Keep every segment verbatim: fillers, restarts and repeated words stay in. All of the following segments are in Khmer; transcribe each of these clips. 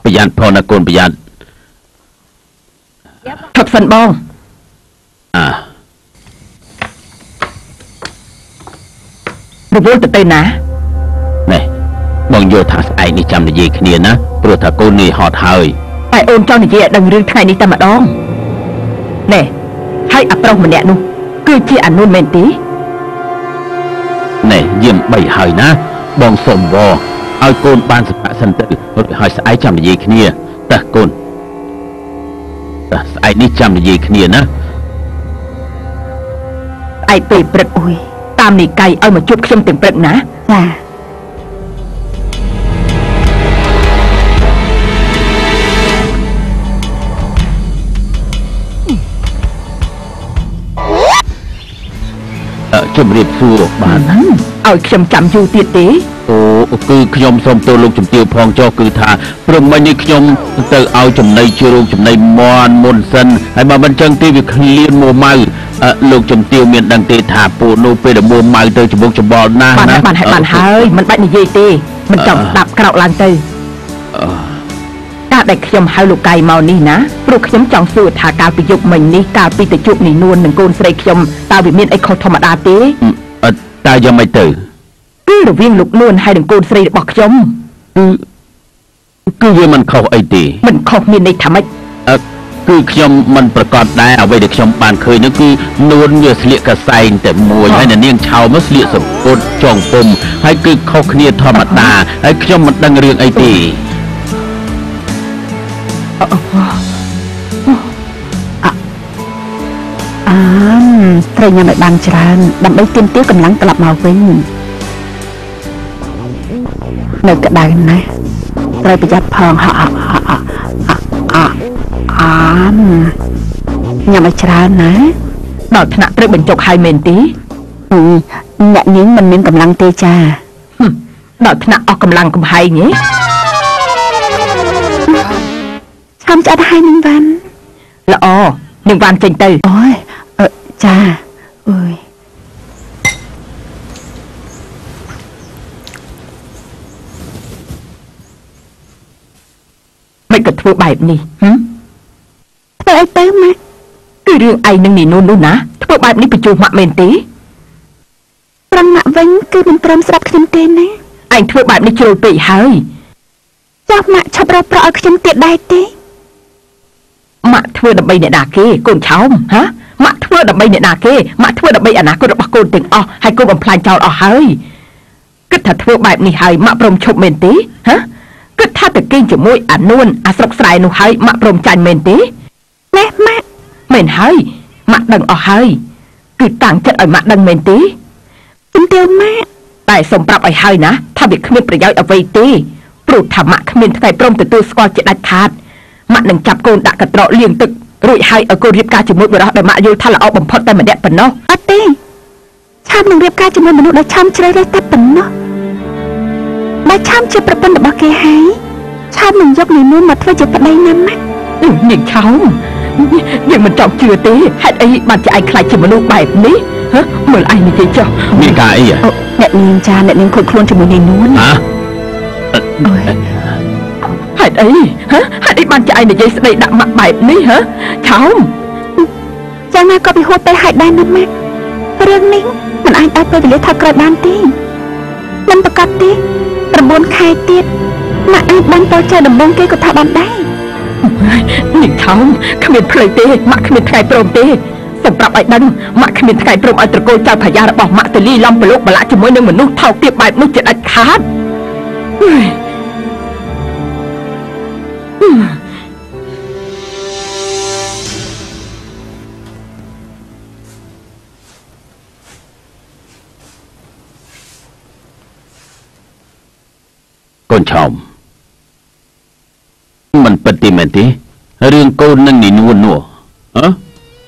ប្រយ័ត្នផងណាកូនប្រយ័ត្នថប់សិនបងអារវល់ទៅទៅណាណែបងយល់ថាស្អែកនេះចាំនិយាយគ្នាណាព្រោះថាកូននេះហត់ហើយតែអូនចង់និយាយឲ្យដឹងរឿងថ្ងៃនេះតែម្ដងណែហើយអាប្រុសម្នាក់នោះគឺជាអានុនមែនទេណែយាមបីហើយណាបងសុំវឲ្យកូនបានសភៈសិនទៅរួចហើយស្អែកចាំនិយាយគ្នាតើកូនតើស្អែកនេះចាំនិយាយគ្នាណាស្អែកពេលព្រឹកអុយតាមនីកៃឲ្យមកជួបខ្ញុំទាំងព្រឹកណាចាជំរាបសួរបានឲ្យខ្ញុំចាំយូរទៀតទេអូគឺខ្ញុំសូមទោសលោកជំទាវផងចុះគឺថាព្រមមិញនេះខ្ញុំទៅឲ្យចំណីជារូបចំណីមន់មុនសិនហើយបើមិនចឹងទេវាឃ្លានមួម៉ៅលោកជំទាវមានដឹងទេថាពួកនោះពេលដែលមួម៉ៅទៅច្បុកច្បល់ណាស់ណាបានហើយបានហើយមិនបាច់និយាយទេមិនចង់ស្ដាប់ក្រោកឡើងទៅការដែលខ្ញុំហៅលោកកៃមកនេះណាព្រោះខ្ញុំចង់សួរថាកាលពីយប់មិញនេះកាលពីទៅជួបនីនួននឹងកូនស្រីខ្ញុំតើវាមានអីខុសធម្មតាទេអត់តើយ៉ាងម៉េចទៅគឺរវាងលោកនួនហើយនឹងកូនស្រីរបស់ខ្ញុំគឺគឺវាមិនខុសអីទេមិនខុសមានន័យថាម៉េចអឺគឺខ្ញុំមិនប្រកាសដែរអ្វីដែលខ្ញុំបានឃើញនោះគឺនួនវាស្លៀកកសែងតែមួយហើយនាងឆោមកស្លៀកសំពត់ចងពុំហើយគឺខុសគ្នាធម្មតាហើយខ្ញុំមិនដឹងរឿងអីទេអឺត្រូវញ៉ាំឲ្យបានច្រើនដើម្បីទាមទារកម្លាំងត្រឡប់មកវិញនៅក្តៅណាស់ត្រូវប្រយ័ត្នផងអអអអញ៉ាំឲ្យច្រើនណាដល់ថ្នាក់ត្រូវបញ្ចុកហើយមែនទេអ្នកនាងមិនមានកម្លាំងទេចាដល់ថ្នាក់អស់កម្លាំងកំហែងហ៎ឆាំឆ្អិតហើយនឹងវ៉ាន់ល្អនឹងវ៉ាន់ចេញទៅអូយចាអើយមិនក៏ធ្វើបែបនេះហឹមធ្វើអីទៅម៉ាក់គឺរឿងឯងនឹងនីនូននោះណាធ្វើបែបនេះបញ្ជូរម៉ាក់មែនទេប្រឹងម៉ាក់វិញគឺមិនព្រមស្ដាប់ខ្ញុំទេណាឯងធ្វើបែបនេះជ្រុលពេកហើយចាប់ម៉ាក់ឆាប់រកប្រឲ្យខ្ញុំទៀតដែរទេម៉ាក់ធ្វើដើម្បីអ្នកណាគេកូនឆោមហ៎ម៉ាក់ធ្វើដើម្បីអ្នកណាគេម៉ាក់ធ្វើដើម្បីអនាគតរបស់កូនទាំងអស់ហើយកូនបំផ្លាញចោលអស់ហើយគិតថាធ្វើបែបនេះហើយម៉ាក់ព្រមឈប់មែនទេហ៎គិតថាទៅគេងជាមួយអានួនអាស្រុកស្រែនោះហើយម៉ាក់ព្រមចាញ់មែនទេណែម៉ាក់មែនហើយម៉ាក់ដឹងអស់ហើយគឺតាំងចិត្តឲ្យម៉ាក់ដឹងមែនទេជំទាវម៉ាក់តែសូមប្រាប់ឲ្យហើយណាថាវាគ្មានប្រយោជន៍អ្វីទេព្រោះថាម៉ាក់គ្មានថ្ងៃព្រមទទួលស្គាល់ជាដាច់ខាតម៉ាក់នឹងចាប់កូនដាក់កត្រកលាងទឹករួចហើយឲ្យកូនរៀបការជាមួយបុរសដែលម៉ាក់យល់ថាល្អបំផុតតែម្នាក់ប៉ុណ្ណោះអត់ទេឆាប់នឹងរៀបការជាមួយមនុស្សដែលឆាំជ្រើសរើសតែប៉ុណ្ណោះបើឆាំជាប្រពន្ធរបស់គេហើយឆាំនឹងយកនីនួនមកធ្វើជាប្តីណាម៉ាក់នាងឆោមយើងមិនចង់ជឿទេហេតុអីបានជាឯងខ្លាចជាមនុស្សបែបនេះហ៎មើលឯងនិយាយចុះមានការអីអ្នកនាងចាអ្នកនាងខូចខ្លួនជាមួយនីនួនហ៎ហេតុអីហ៎ហេតុអីបានជាឯងនិយាយស្ដីដាក់ម៉ាក់បែបនេះហ៎ឆោមយ៉ាងណាក៏ពិហួសទៅហេតុដែរណាម៉ាក់រឿងនេះមិនអាចឲ្យពេលវេលាថយក្រោយបានទេមិនប្រកាសទេ៩ខែទៀតម៉ាក់អាចបានតចៅដំបងគេក៏ថាបានដែរនាងឆោមគ្មានផ្លូវទេម៉ាក់គ្មានថ្ងៃព្រមទេសូមប្រាប់ឲ្យដឹងម៉ាក់គ្មានថ្ងៃព្រមឲ្យត្រកូលចៅប្រយ៉ារបស់ម៉ាក់ទៅលីឡំប្រឡូកបលាក់ជាមួយនឹងមនុស្សថោកទាបបែបនោះជាដាច់ខាតកូនឆោមមិនពិតទេមែនទេរឿងកូននឹងនីនួននោះអឺ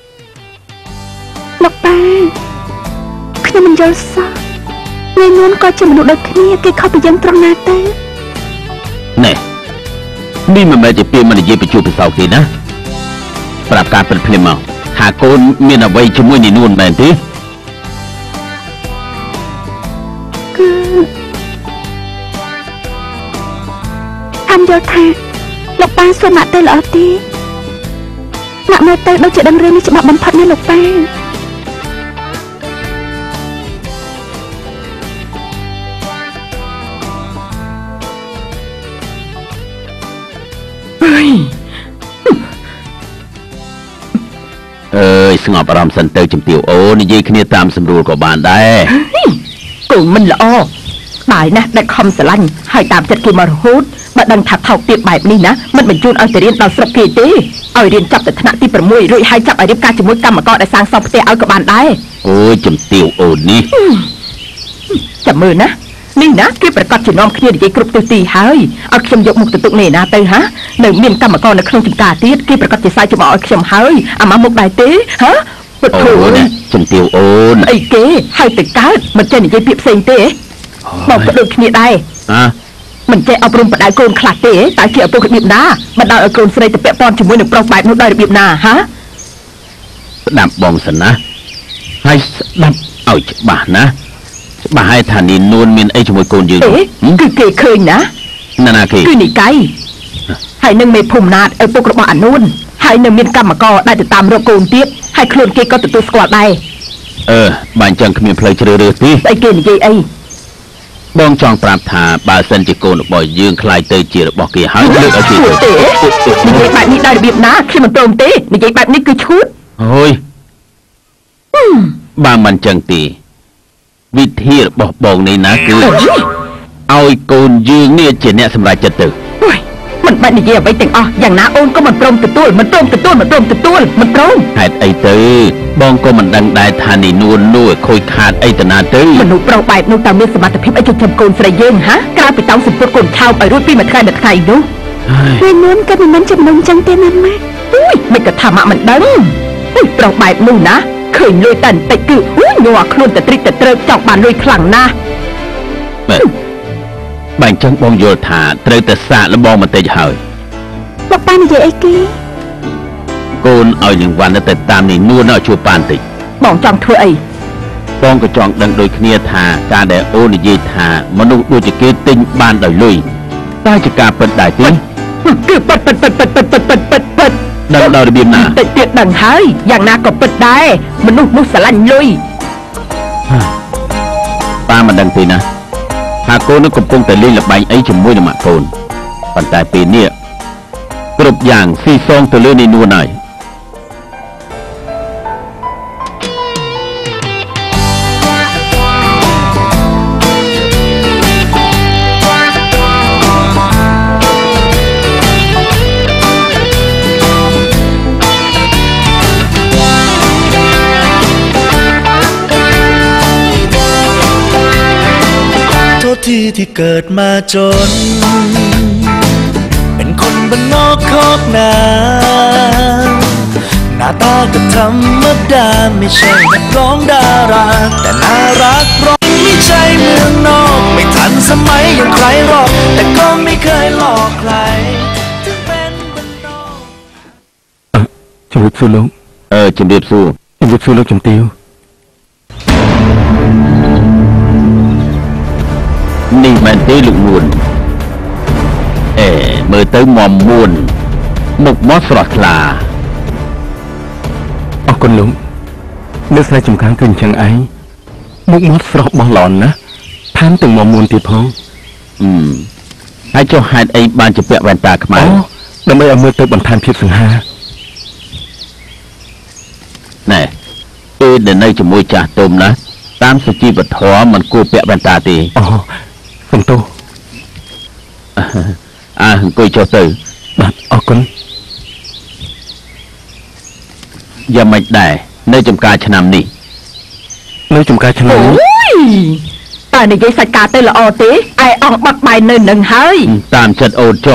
លោកតាខ្ញុំមិនយល់សោះនីនួនក៏ជាមនុស្សដូចគ្នាគេខុសពីយើងត្រង់ណាទៅណែនេះមិនមែនជាពាក្យមិននិយាយបញ្ជូរពិសោធន៍ទេណាប្រាប់ការពិតភ្លាមមកថាកូនមានអ្វីជាមួយនីនួនមែនទេគឺតាមយល់ថាលោកប៉ាសួរម៉ាក់ទៅល្អទេម៉ាក់មើលទៅដូចជាដឹងរឿងនេះច្បាស់បំផុតណាលោកប៉ាអើយស្ងប់អារម្មណ៍សិនទៅជំទាវអូនិយាយគ្នាតាមសម្រួលក៏បានដែរកូនមិនល្អបាយណាស់ដែលខំស្រឡាញ់ហើយតាមចិត្តគេមករហូតបើដឹងថាថោកទាបបែបនេះណាមិនបញ្ជូនឲ្យទៅរៀនដល់ស្រុកគេទេឲ្យរៀនចាប់ទៅថ្នាក់ទីប្រាំមួយរួចហើយចាប់ឲ្យរៀបការជាមួយកម្មករដែលសាងសង់ផ្ទះឲ្យក៏បានដែរអូយជំទាវអូននេះចាំមើលណានេះណាគេប្រកាសជំនុំគ្នានិយាយគ្រប់ទិសទីហើយឲ្យខ្ញុំយកមុខទៅទុកនេះណាទៅហានៅមានកម្មករនៅក្នុងចំការទៀតគេប្រកាសជាសាយចំអកឲ្យខ្ញុំហើយអាមកមុខដែរទេហាពុទ្ធូនជំទាវអូនអីគេហើយទៅកើតមិនចេះនិយាយពាក្យផ្សេងទេបងក៏ដូចគ្នាដែរហ៎មិនចេះអប់រំបដៅកូនខ្លះទេតែជាឪពុករបៀបណាមិនដល់ឲ្យកូនស្រីទៅពាក់ព័ន្ធជាមួយនឹងប្រុសបែបនោះដោយរបៀបណាហាស្ដាប់បងសិនណាហើយស្ដាប់ឲ្យច្បាស់ណាច្បាស់ឲ្យថានីនួនមានអីជាមួយកូនយើងគឺគេឃើញណាណាណាគេគឺនីកៃហើយនឹងមេភូមិណាតឪពុករបស់អានួនហើយនៅមានកម្មករដែលទៅតាមរកកូនទៀតហើយខ្លួនគេក៏ទទួលស្គាល់ដែរអឺបើអញ្ចឹងគ្មានផ្លូវជ្រើសរើសទេស្អីគេនិយាយអីបងចង់ប្រាប់ថាបើសិនជាកូនរបស់យើងខ្លាយទៅជារបស់គេហើយលើកឲ្យគេទេនិយាយបែបនេះដោយរបៀបណាខ្ញុំមិនព្រមទេនិយាយបែបនេះគឺឈួតអូយបើមិនអញ្ចឹងទេវិធីរបស់បងនេះណាគឺឲ្យកូនយើងនេះជាអ្នកសម្រេចចិត្តទៅមិនបាច់និយាយអ្វីទាំងអស់យ៉ាងណាអូនក៏មិនព្រមទទួលមិនព្រមទទួលមិនព្រមទទួលមិនព្រមហេតុអីទៅបងក៏មិនដឹងដែរថានីនួននោះខូចខាតអីទៅណាទៅមនុស្សប្រុសបែបនោះតើមានសមត្ថភាពអីចិញ្ចឹមកូនស្រីយើងហាក្រៅពីតង់សម្ពុតកូនឆោបឲ្យរួចពីមួយថ្ងៃមួយថ្ងៃនោះនីនួនក៏មិនចំណងចឹងទេណាម៉ាក់អុយមិនក៏ថាម៉ាក់មិនដឹងអុយប្រុសបែបនោះណាឃើញលុយតែបន្តិចគឺអុយញ័រខ្លួនទៅត្រិចទៅត្រូវចង់បានលុយខ្លាំងណាស់បើអញ្ចឹងបងយល់ថាត្រូវតែសាកល្បងបន្តិចហើយលោកប៉ានិយាយអីគេកូនឲ្យនឹងវ៉ាន់ទៅតាមនេះនួនឲ្យជួបប៉ាបន្តិចបងចង់ធ្វើអីបងក៏ចង់ដឹងដូចគ្នាថាការដែលអូននិយាយថាមនុស្សដូចជាគេទិញបានដោយលុយតើជាការពិតដែរទេគឺពិតពិតពិតពិតពិតពិតពិតពិតពិតដឹងដល់របៀបណាតិចទៀតដឹងហើយយ៉ាងណាក៏ពិតដែរមនុស្សនោះស្រឡាញ់លុយប៉ាមិនដឹងទេណាថាកូននឹងកំពុងតែលេងល្បែងអីជាមួយនឹងម៉ាក់កូនប៉ុន្តែពេលនេះគ្រប់យ៉ាងស៊ីសងទៅលើនីនួនហើយที่ที่เกิดมาจนเป็นคนบ้านนอกคอกนาหน้าตาก็ธรรมดาไม่ใช่นักร้องดาราแต่น่ารักร้องไม่ใช่เมืองนอกไม่ทันสมัยอย่างใครหรอกแต่ก็ไม่เคยหลอกใครถึงเป็นบ้านนอกជំរាបសួរលោកអឺជំរាបសួរជំរាបសួរលោកជំទាវនេះមែនទេលោកនួនអេមើលទៅមមមួនមុខមាត់ស្រស់ថ្លាអរគុណលោកនៅស្រីចំការគឺអញ្ចឹងឯងមុខមាត់ស្រស់បោះឡនណាថែមទាំងមមមួនទៀតផងអឺហើយចុះហេតុអីបានជាពាក់វ៉ែនតាខ្មៅដើម្បីឲ្យមើលទៅបន្ថែមភាពសង្ហាណែពេលដែលនៅជាមួយចាស់ទុំណាតាមសុជីវធម៌មិនគួរពាក់វ៉ែនតាទេអូសំទោសអើអង្គុយចុះទៅបាទអរគុណយ៉ាងម៉េចដែរនៅចំការឆ្នាំនេះនៅចំការឆ្នាំនេះតើនិយាយសាច់ការទៅល្អទេឯអង្គបាត់បាយនៅនឹងហើយតាមចិត្តអូនចុះ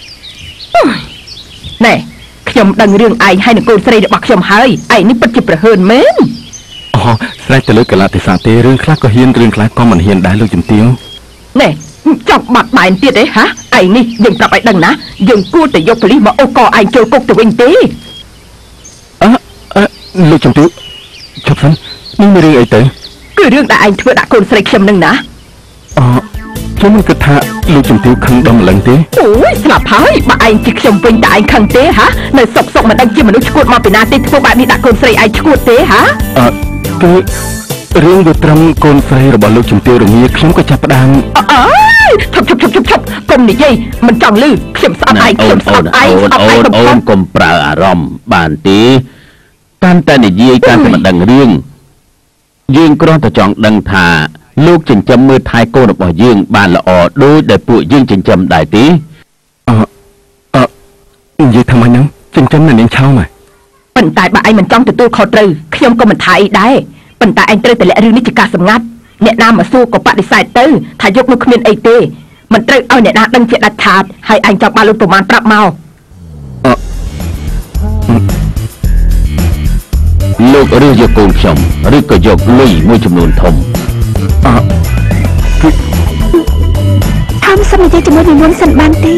ណែខ្ញុំដឹងរឿងឯងហើយនឹងកូនស្រីរបស់ខ្ញុំហើយឯងនេះពិតជាប្រហើនមែនអូស្រេចទៅលើកលៈទេសៈទេរឿងខ្លះក៏ហ៊ានរឿងខ្លះក៏មិនហ៊ានដែរលោកជំទាវណែចង់បាត់បែនទៀតទេហ៎ឯនេះយើងប្រាប់ឲ្យដឹងណាយើងគួរតែយកប៉ូលីសមកអូសកឯងចូលគុកទៅវិញទេអឺលោកជំទាវឈប់សិននេះមានរឿងអីទៅគឺរឿងដែលឯងធ្វើដាក់កូនស្រីខ្ញុំនឹងណាអូខ្ញុំមិនគិតថាលោកជំទាវខឹងដល់ម្លឹងទេអូយស្លាប់ហើយបើឯងជាខ្ញុំវិញតើឯងខឹងទេហ៎នៅសុកសុកមិនដឹងជាមនុស្សឈួតមកពីណាទេធ្វើបែបនេះដាក់កូនស្រីឯងឈួតទេហ៎អឺគឺរឿងវាត្រឹមកូនស្រីរបស់លោកជំទាវរងាខ្ញុំក៏ចាប់ផ្ដើមអើយឈប់ឈប់ឈប់ឈប់ឈប់កុំនិយាយមិនចង់ឮខ្ញុំស្អប់ឯងខ្ញុំស្អប់ឯងស្អប់ឯងអូនអូនកុំប្រើអារម្មណ៍បានទេកាន់តែនិយាយកាន់តែមិនដឹងរឿងយើងគ្រាន់តែចង់ដឹងថាលោកចិញ្ចឹមមើលថែកូនរបស់យើងបានល្អដូចដែលពួកយើងចិញ្ចឹមដែរទេអឺអឺនិយាយថាម៉េចហ្នឹងចិញ្ចឹមនៅនាងឆោមហ៎ប៉ុន្តែបើឯងមិនចង់ទទួលខុសត្រូវខ្ញុំក៏មិនថាអីដែរប៉ុន្តែឯងត្រូវតែលាក់រឿងនេះជាការសម្ងាត់អ្នកណាមកសួរក៏បដិសេធទៅថាយកនោះគ្មានអីទេមិនត្រូវឲ្យអ្នកណាដឹងជាដាច់ខាតហើយឯងចង់បានលុយប្រមាណប្រាប់មកលោកឬយកកូនខ្ញុំឬក៏យកលុយមួយចំនួនធំអឺគឺថំសុំនិយាយជាមួយនាងសិនបានទេ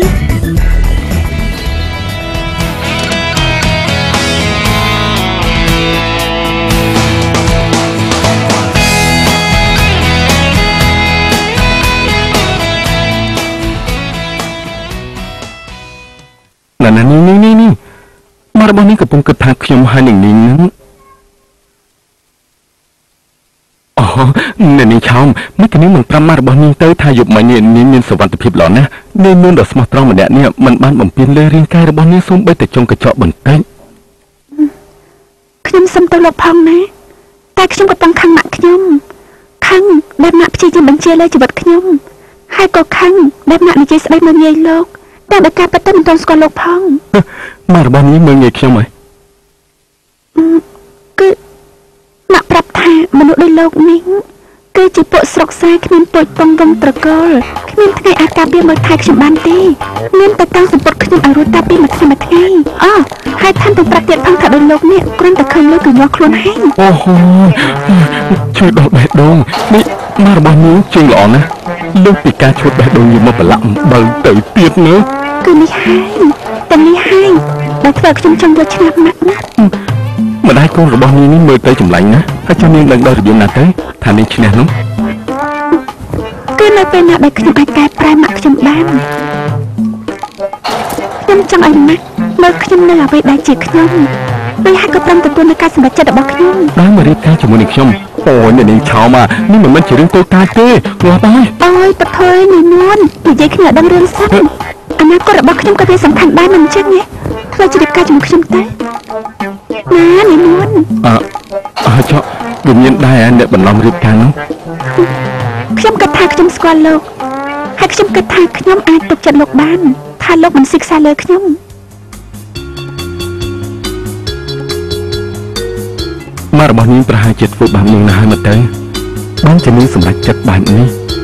ណាណានេះនេះនេះនេះមករបស់នេះកំពុងគិតថាខ្ញុំហើយនឹងនាងហ្នឹងអូនាងឆោមមិនគិតនាងមិនប្រាប់មករបស់នាងទៅថាយប់មិញនាងមានសុវត្ថិភាពល្អណាស់នាងមានដ៏ស្មោះត្រង់ម្នាក់នេះមិនបានបំពេញលើរាងកាយរបស់នាងសូម្បីតែចុងកញ្ចក់បន្តិចខ្ញុំសុំទៅលោកផងណាតែខ្ញុំក៏ต้องខឹងម៉ាក់ខ្ញុំខឹងដែលម៉ាក់ព្យាយាមបញ្ជាលើជីវិតខ្ញុំហើយក៏ខឹងដែលម៉ាក់និយាយស្ដីមើលងាយលោកតែបើការពិតទៅមិនទាន់ស្គាល់លោកផងមករបស់នេះមើលងាយខ្ញុំហ៎គឺម៉ាក់ប្រាប់ថាមនុស្សដូចលោកនេះគឺជាពួកស្រុកសាយគ្មានទូចពងវងត្រកូលគ្មានថ្ងៃអាចការពារមើលថែខ្ញុំបានទេមានតែតាំងសម្ពុតខ្ញុំឲ្យរួចតែពីមួយថ្ងៃមួយថ្ងៃអូហើយថែមទាំងប្រាប់ទៀតផងថាដូចលោកនេះគ្រាន់តែឃើញលោកគឺញាស់ខ្លួនហើយអូហូជួយដល់បេះដូងនេះមករបស់នេះជាងល្អណាស់លើសពីការឈួតបេះដូងយកមកប្រឡាក់អំបិលទៅទៀតណាគឺនេះហើយតែនេះហើយដែលធ្វើខ្ញុំចង់យកឆ្នាំម៉ាក់ណាម្ដាយកូនរបស់នាងនេះមើលទៅចម្លាញ់ណាស់ហើយចាំនាងដឹងដល់របៀបណាទៅថានាងឈ្នះនោះគឺនៅពេលណាដែលខ្ញុំអាចកែប្រែម៉ាក់ខ្ញុំបានខ្ញុំចង់ឲ្យម៉ាក់មើលខ្ញុំនៅអ្វីដែលជាខ្ញុំពេលហើយក៏ព្រមទទួលនៅការសម្រេចចិត្តរបស់ខ្ញុំបានមករៀបការជាមួយនឹងខ្ញុំអូយនាងឆោមអានេះមិនមែនជារឿងតូចតាចទេងាប់ហើយអូយបថើយនាងនួននិយាយគ្នាដឹងរឿងសិនអនាគតរបស់ខ្ញុំក៏វាសំខាន់ដែរមិនអញ្ចឹងទេធ្វើជារៀបការជាមួយខ្ញុំទៅណានាងនួនអឺអើចុះវាមានដែរអ្នកបន្លំរៀបការនោះខ្ញុំគិតថាខ្ញុំស្គាល់លោកហើយខ្ញុំគិតថាខ្ញុំអាចទុកចិត្តលោកបានថាលោកមិនសិក្សាលើខ្ញុំមករបស់នាងប្រហែលជាធ្វើបាបនាងណាស់ហើយមកទៅបានជានាងសម្រេចចិត្តបែបនេះ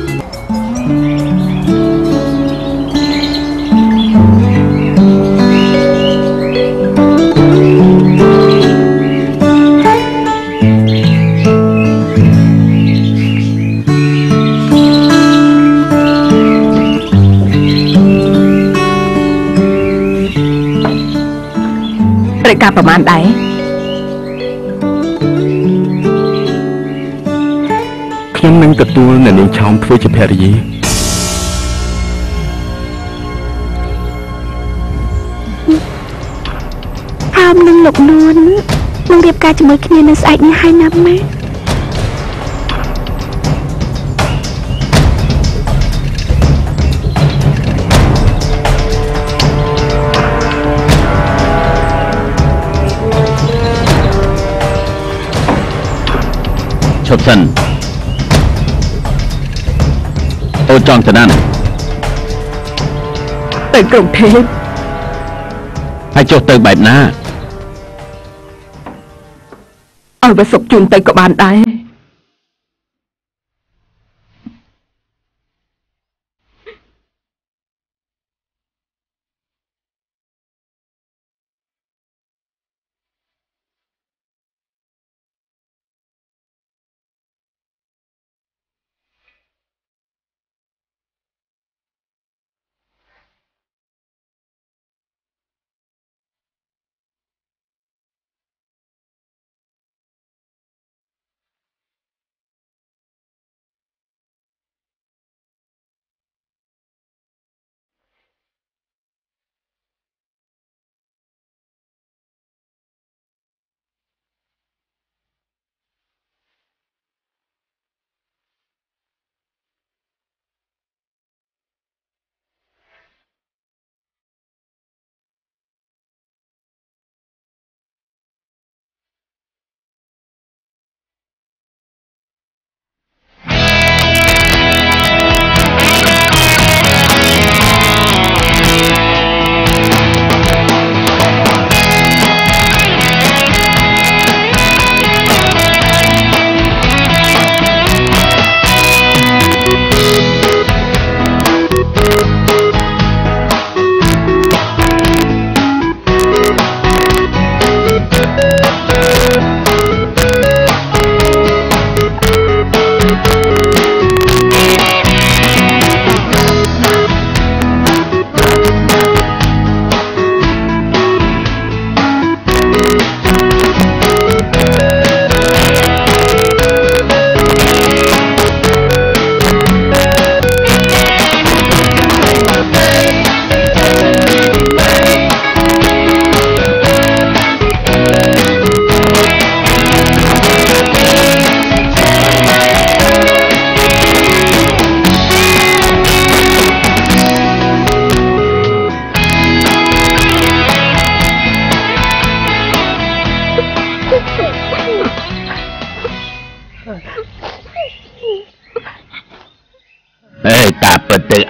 ត្រូវការប្រមាណដែរខ្ញុំនឹងទទួលនៅនាងឆោមធ្វើជាភរិយាថោមនឹងលោកនួននឹងរៀបការជាមួយគ្នានៅស្អែកនេះហើយណាម៉ែឈប់សិនអូចង់ទៅណាទៅក្រុងเทพហើយចុះទៅបែបណាឲ្យវាសុកជូនទៅក៏បានដែរ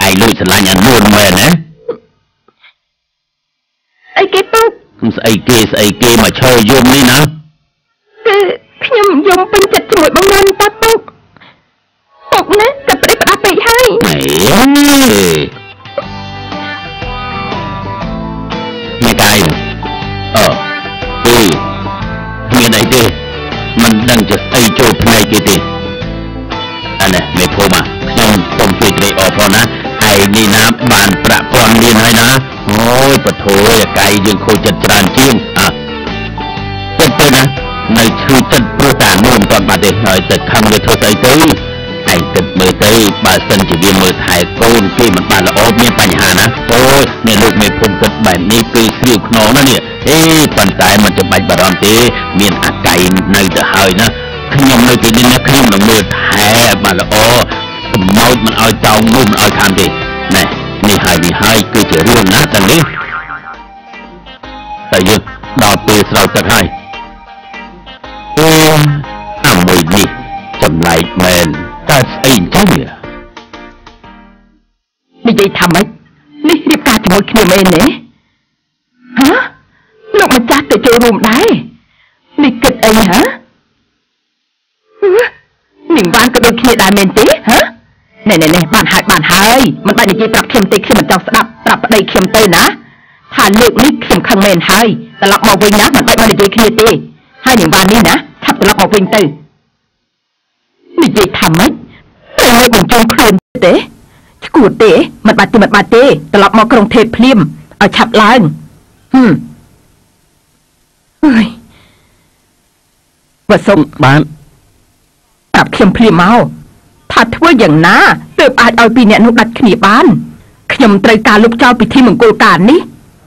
ឯងលួចស្រឡាញ់អានួនមែនណាអីគេពុកស្អីគេស្អីគេមកឈរយំនេះណាគឺខ្ញុំយំពេញចិត្តជាមួយបងណានតាពុកពុកណាតែប្តីផ្ដាស់ពេកហើយអេមេកៃអឺអេមានអីទេមិនដឹងจะស្អីចូលផ្នែកគេទេអានេះមេភូមិខ្ញុំសូមជួយត្រេកអរផងណាឯងនេះណាបានប្រាក់ពាន់លានហើយណាអូយពធអាកៃយើងខូចចិត្តច្រើនជាងអើពិតទៅណានៅឈឺចិត្តព្រោះតែនោមមិនបាត់ទេហើយតែខំវាធ្វើស្អីទៅឯងគិតមើលទៅបើសិនជាវាមើលថែកូនគេមិនបានល្អមានបញ្ហាណាអូយអ្នកលោកមេភូមិគិតបែបនេះគឺស្រាវខ្នងណានេះអេប៉ុន្តែមិនចាំបាច់បារម្ភទេមានអាកៃនៅទៅហើយណាខ្ញុំនៅទីនេះខ្ញុំនឹងមើលថែបានល្អសម្ោចមិនឲ្យចောင်းនោះមិនឲ្យខានទេណែនេះហើយនេះហើយគឺជារឿងណាស់តែនេះតែយើងដល់ពេលស្រោចទឹកហើយអឺអាមួយនេះចម្លែកមែនតែស្អីចឹងនិយាយថាម៉េចនេះរៀបការជាមួយគ្នាមែនទេហ៎លោកម្ចាស់ទៅចូលរួមដែរនេះគិតអីហ៎នាងបានក៏ដូចគ្នាដែរមែនទេហ៎ណែណែណែបានហើយបានហើយមិនបាច់និយាយប្រាប់ខ្ញុំទេខ្ញុំមិនចង់ស្ដាប់ប្រាប់ប្តីខ្ញុំទៅណាថាលើកនេះខ្ញុំខឹងមែនហើយត្រឡប់មកវិញណាមិនបាច់មកនិយាយគ្នាទេហើយនាងបាននេះណាឆាប់ត្រឡប់មកវិញទៅនិយាយថាម៉េចតែលើកមិនចង់ខ្លួនទេឈួតទេមិនបាច់ទេមិនបាច់ទេត្រឡប់មកក្រុងथेភ្លាមឲ្យឆាប់ឡើងហឹមអើយបើសុំបានប្រាប់ខ្ញុំភ្លាមមកថាធ្វើយ៉ាងណាទើបអាចឲ្យពីរអ្នកនោះដាច់គ្នាបានខ្ញុំត្រូវការលុបចោលពិធីមង្គលការនេះ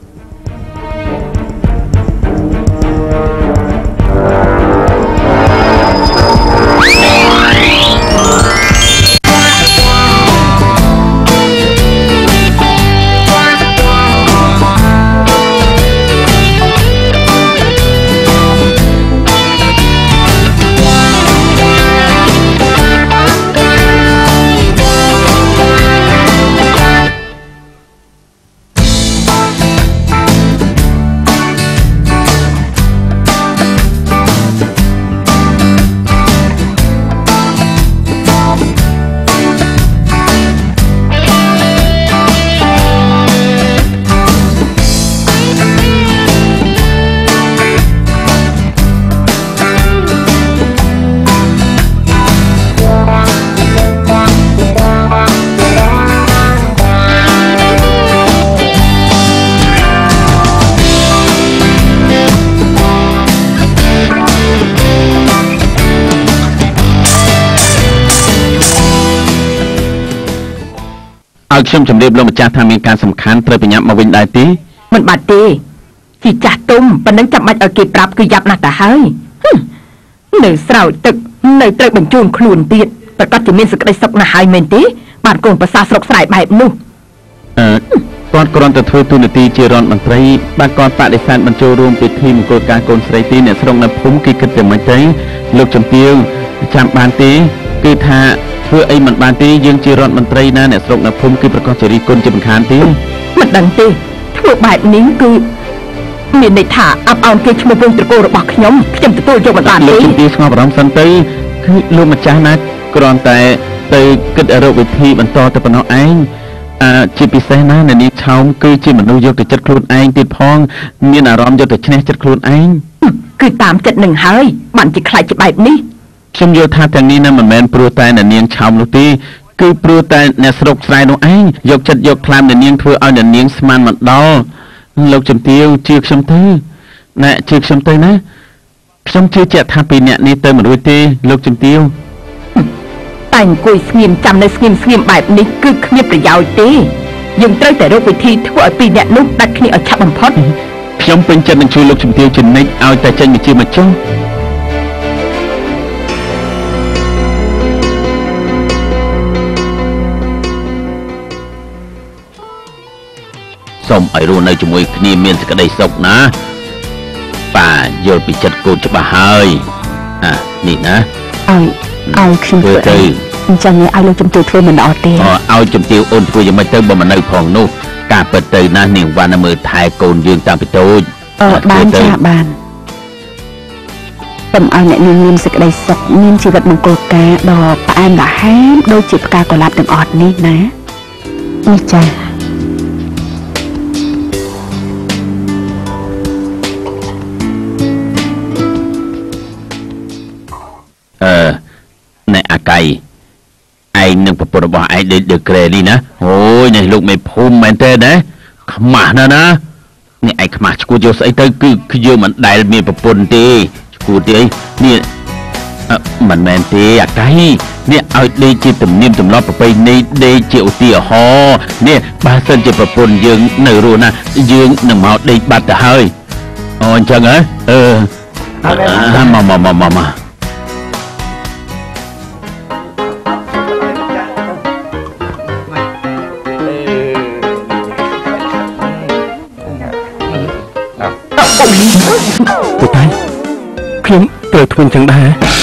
ឲ្យខ្ញុំជម្រាបលោកម្ចាស់ថាមានការសំខាន់ត្រូវបញ្ញាប់មកវិញដែរទេមិនបាច់ទេជីចាស់ទុំប៉ុណ្ណឹងចាំបាច់ឲ្យគេប្រាប់គឺយ៉ាប់ណាស់ទៅហើយនៅស្រោចទឹកនៅត្រូវបញ្ជូនខ្លួនទៀតប្រកាសជាមានសេចក្តីសុខណាស់ហើយមែនទេបានកូនប្រសាស្រុកស្រែបែបនោះអឺគាត់គ្រាន់តែធ្វើទូនាទីជារដ្ឋមន្ត្រីបានគាត់បដិសេធបញ្ចូលរួមពិធីមង្គលការកូនស្រីទីអ្នកស្រុកនៅភូមិគេគិតតែមិនទេលោកជំទាវចាំបានទេគឺថាធ្វើអីមិនបានទេយើងជារដ្ឋមន្ត្រីណាអ្នកស្រុកនៅភូមិគឺប្រកាសជារីគុណជាមិនខានទេមិនដឹងទេធ្វើបែបនេះគឺមានន័យថាអាប់អោនគេឈ្មោះវងត្រកូលរបស់ខ្ញុំខ្ញុំទទួលយកមិនបានទេលោកជំទាវស្ងប់អារម្មណ៍សិនទៅគឺលោកម្ចាស់ណាគ្រាន់តែទៅគិតរកវិធីបន្តទៅប៉ុណ្ណោះឯងអឺជាពិសេសណាអ្នកនាងឆោមគឺជាមនុស្សយកទៅចិត្តខ្លួនឯងទៀតផងមានអារម្មណ៍យកទៅឈ្នះចិត្តខ្លួនឯងគឺតាមចិត្តនឹងហើយបានជាខ្លាចជាបែបនេះខ្ញុំយល់ថាទាំងនេះណាមិនមែនព្រោះតែអ្នកនាងឆោមនោះទេគឺព្រោះតែអ្នកស្រុកស្រែនោះឯងយកចិត្តយកថ្លើមអ្នកនាងធ្វើឲ្យអ្នកនាងស្មានមិនដល់លោកជំទាវជឿខ្ញុំទៅណែជឿខ្ញុំទៅណាខ្ញុំជឿជាក់ថាពីអ្នកនេះទៅមិនរួចទេលោកជំទាវតែអង្គុយស្ងៀមចាំនៅស្ងៀមស្ងៀមបែបនេះគឺគ្មានប្រយោជន៍ទេយើងត្រូវតែរកវិធីធ្វើឲ្យពីរអ្នកនោះដាច់គ្នាឲ្យឆាប់បំផុតខ្ញុំពេញចិត្តនឹងជួយលោកជំទាវជានិច្ចឲ្យតែចេញវិជាមកចុះសូមឲ្យរស់នៅជាមួយគ្នាមានសេចក្តីសុខណាប៉ាយល់ពីចិត្តកូនច្បាស់ហើយអានេះណាឲ្យឲ្យខ្ញុំធ្វើទៅអញ្ចឹងឲ្យលោកជំទាវធ្វើមិនល្អទេអូឲ្យជំទាវអូនធ្វើយ៉ាងម៉េចទៅបើមិននៅផងនោះការពិតទៅណានាងវណ្ណមើលថែកូនយើងតាំងពីតូចអឺបានចាបានសូមឲ្យអ្នកនាងមានសេចក្តីសុខមានជីវិតមង្គលការដ៏ផ្អែមល្ហែមដូចជាផ្កាកុលាបទាំងអស់នេះណានេះចាអឺអ្នកអាកៃឯងនឹងប្រពន្ធរបស់ឯងដេកដឺក្រែនេះណាអូយនេះលោកមេភូមិមែនទេណាខ្មាស់ណាស់ណានេះឯងខ្មាស់ឈួតយកស្អីទៅគឺយើងមិនដែលមានប្រពន្ធទេឈួតទេនេះមិនមែនទេអាកៃនេះឲ្យដេកជាទំនៀមទម្លាប់ប្រពៃណីដេកជាឧទាហរណ៍នេះបើសិនជាប្រពន្ធយើងនៅរស់ណាយើងនឹងមកដេកបាត់ទៅហើយអូអញ្ចឹងហ៎អឺមកមកមកមកពូតៃខ្ញុំត្រូវធ្វើចឹងដែរ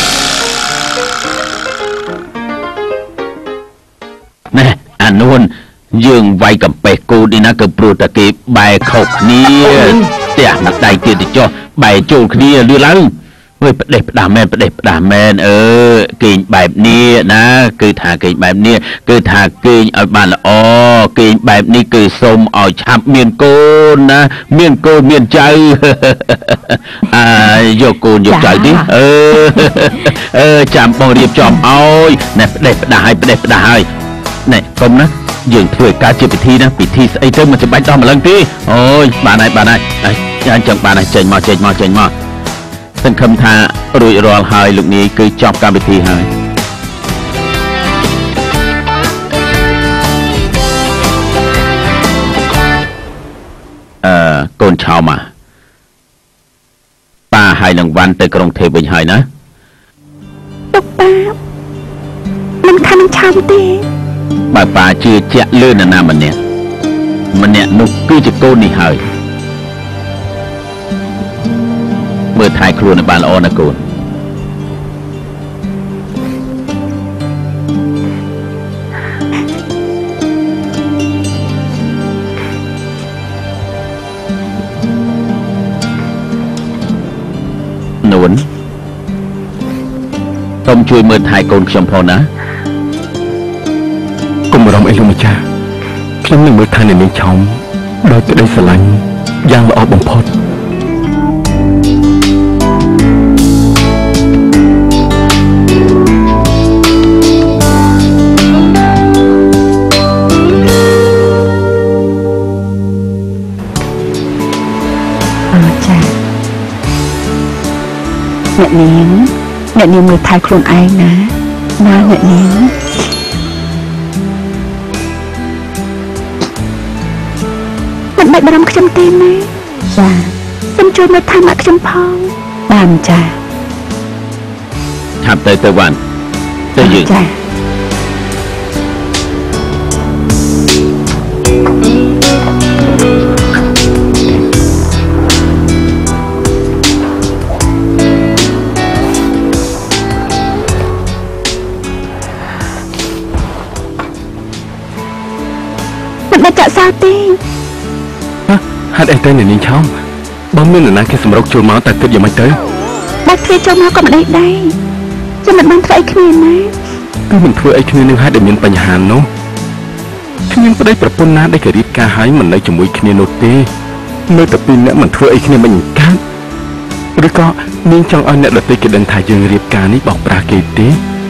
ណែអានួនយើងវាយកំពេះគូនេះណាគឺព្រោះតែគេបែកខុសគ្នាផ្ទះមួយដៃទៀតទៅចុះបែកចូលគ្នាលឿឡើងហើយផ្ដេសផ្ដាស់មែនផ្ដេសផ្ដាស់មែនអឺគេងបែបនេះណាគឺថាគេងបែបនេះគឺថាគេងឲ្យបានល្អគេងបែបនេះគឺសូមឲ្យឆាប់មានកូនណាមានកូនមានចៅអាយកកូនយកចៅនេះអឺអឺចាំបងរៀបចំឲ្យណែផ្ដេសផ្ដាស់ឲ្យផ្ដេសផ្ដាស់ឲ្យណែកុំណាយើងធ្វើការជាពិធីណាពិធីស្អីទៅមិនចាំបាច់ដល់ម្លឹងទេអូយបានហើយបានហើយអញ្ចឹងបានហើយចេញមកចេញមកចេញមកសង្ឃឹមថារួចរាល់ហើយលោកនាយគឺចប់កម្មវិធីហើយអឺកូនឆោមប៉ាហើយនឹងវ៉ាន់ទៅក្រុងថេពវិញហើយណាលោកប៉ាមិនខាននឹងឆោមទេបើប៉ាជឿជាក់លើនរណាម្នាក់ម្នាក់នោះគឺជាកូននេះហើយមើលថែខ្លួនឲ្យបានល្អណាកូននួនសូមជួយមើលថែកូនខ្ញុំផងណាកុំបារម្ភអីលោកម្ចាស់ខ្ញុំនឹងមើលថែអ្នកនាងឆោមដោយក្តីស្រឡាញ់យ៉ាងល្អបំផុតអ្នកនាងអ្នកនាងមើលថែខ្លួនឯងណាណាអ្នកនាងមិនបាច់បារម្ភខ្ញុំទេណាចាសូមជួយមើលថែម៉ាក់ខ្ញុំផងបានចាឆាប់ទៅទៅវ៉ាន់ទៅយើងចាចាក់សោទេហេតុអីទៅអ្នកនាងឆោមបើមាននរណាគេសម្រុកចូលមកតែគិតយ៉ាងម៉េចទៅបើគេចូលមកក៏មិនដេកដែរចាំមិនបានធ្វើអីគ្នាណាគឺមិនធ្វើអីគ្នានឹងហេតុដែលមានបញ្ហានោះគ្មានប្តីប្រពន្ធណាដែលគេរៀបការហើយមិននៅជាមួយគ្នានោះទេនៅតែពីរអ្នកមិនធ្វើអីគ្នាមិនកើតឬក៏នាងចង់ឲ្យអ្នកដទៃគេដឹងថាយើងរៀបការនេះបោកប្រាស់គេទេ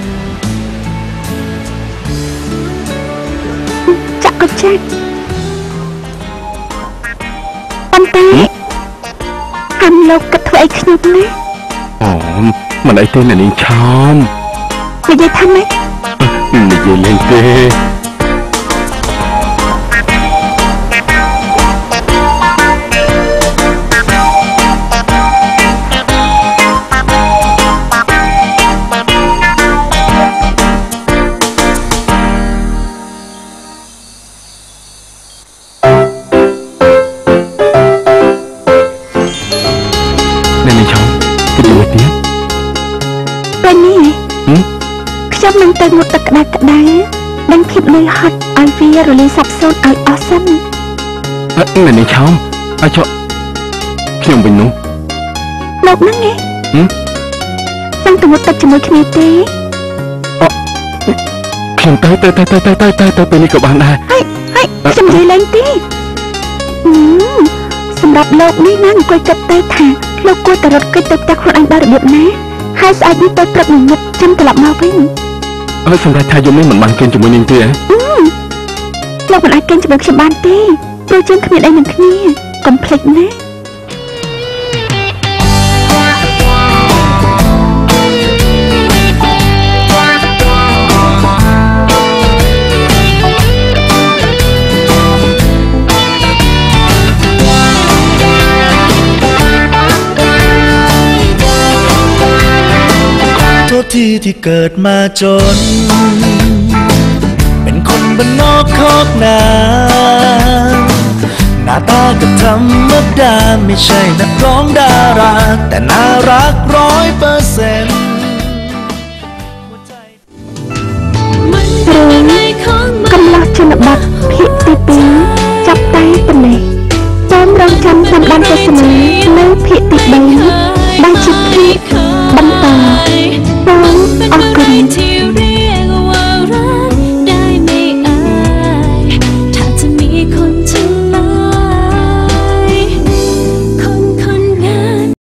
ចាក់ក៏ចាក់ប៉ុន្តែហាន់លោកគិតធ្វើអីខ្ញុំណាអូមិនអីទេអ្នកនាងឆោមនិយាយថាម៉េចនិយាយលេងទេខ្ញុំនឹងទៅងូតទឹកក្តៅក្តៅនិងភាពនឿយហត់ឲ្យវារលាយសាបសូន្យឲ្យអស់សិនអ្នកនាងឆោមឲ្យចុះខ្ញុំវិញនោះលោកហ្នឹងឯងចង់ទៅងូតទឹកជាមួយគ្នាទេអូខ្ញុំទៅទៅទៅទៅទៅទៅទៅទៅពេលនេះក៏បានដែរហើយហើយខ្ញុំនិយាយលេងទេសម្រាប់លោកនេះណាអង្គុយគិតទៅថាលោកគួរតែរត់គេចទៅផ្ទះខ្លួនឯងដោយរបៀបណាហើយស្អែកនេះទៅព្រឹកងងឹតចាំត្រឡប់មកវិញអើសម្រាប់ថាយប់នេះមិនបានគេងជាមួយនាងទេហ៎លោកមិនអាចគេងជាមួយខ្ញុំបានទេព្រោះយើងគ្មានអីនឹងគ្នាកុំភ្លេចណាที่ที่เกิดมาจนเป็นคนบ้านนอกคอกนาหน้าตาก็ธรรมดาไม่ใช่นักร้องดาราแต่น่ารักร้อยเปอร์เซ็นต์